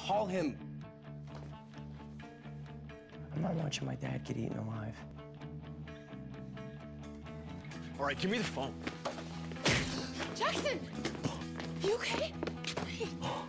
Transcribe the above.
Call him. I'm not watching my dad get eaten alive. All right, give me the phone. Jackson! You okay? Wait.